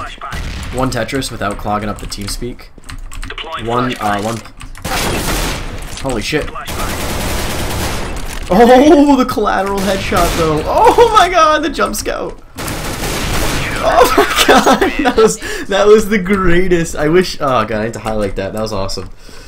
One Tetris without clogging up the TeamSpeak. One. Holy shit! Oh, the collateral headshot though. Oh my god, the jump scout. Oh my god, that was the greatest. I wish. Oh god, I need to highlight that. That was awesome.